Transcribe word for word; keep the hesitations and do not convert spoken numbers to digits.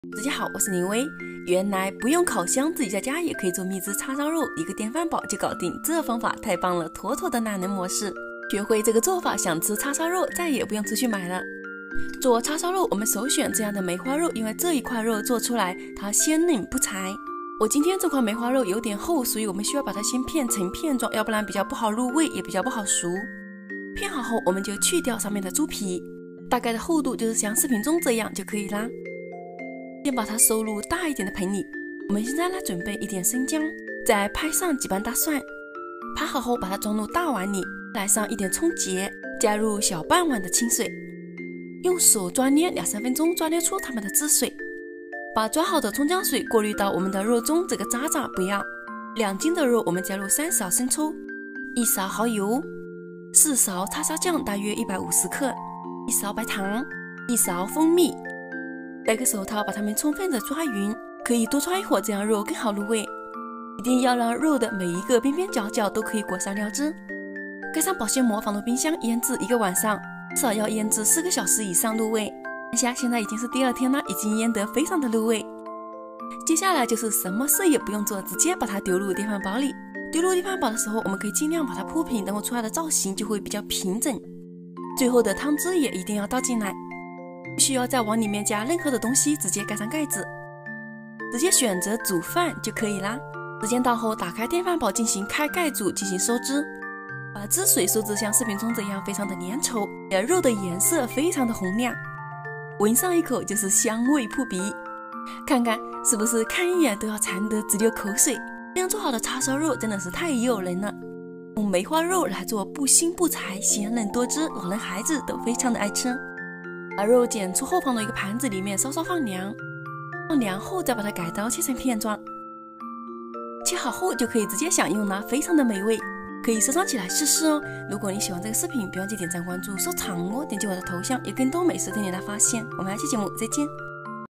大家好，我是林薇。原来不用烤箱，自己在家也可以做秘制叉烧肉，一个电饭煲就搞定。这方法太棒了，妥妥的懒人模式。学会这个做法，想吃叉烧肉再也不用出去买了。做叉烧肉，我们首选这样的梅花肉，因为这一块肉做出来它鲜嫩不柴。我今天这块梅花肉有点厚，所以我们需要把它先片成片状，要不然比较不好入味，也比较不好熟。片好后，我们就去掉上面的猪皮，大概的厚度就是像视频中这样就可以啦。先把它收入大一点的盆里。我们现在来准备一点生姜，再拍上几瓣大蒜。拍好后，把它装入大碗里，来上一点葱节，加入小半碗的清水，用手抓捏两三分钟，抓捏出它们的汁水。把抓好的葱姜水过滤到我们的肉中，这个渣渣不要。两斤的肉，我们加入三勺生抽，一勺蚝油，四勺叉烧酱，大约一百五十克，一勺白糖，一勺蜂蜜。戴个手套把它们充分的抓匀，可以多抓一会儿，这样肉更好入味。一定要让肉的每一个边边角角都可以裹上料汁。盖上保鲜膜，放入冰箱腌制一个晚上，至少要腌制四个小时以上入味。看下，现在已经是第二天了，已经腌得非常的入味。接下来就是什么事也不用做，直接把它丢入电饭煲里。丢入电饭煲的时候，我们可以尽量把它铺平，等会出来的造型就会比较平整。最后的汤汁也一定要倒进来。不需要再往里面加任何的东西，直接盖上盖子，直接选择煮饭就可以啦。时间到后，打开电饭煲进行开盖煮，进行收汁，把汁水收至像视频中这样非常的粘稠，肉的颜色非常的红亮，闻上一口就是香味扑鼻。看看是不是看一眼都要馋得直流口水？这样做好的叉烧肉真的是太诱人了。用梅花肉来做不腥不柴，鲜嫩多汁，老人孩子都非常的爱吃。把肉剪出后放到一个盘子里面，稍稍放凉，放凉后再把它改刀切成片状。切好后就可以直接享用了，非常的美味，可以收藏起来试试哦。如果你喜欢这个视频，别忘记点赞、关注、收藏哦。点击我的头像，有更多美食等你来发现。我们下期节目再见。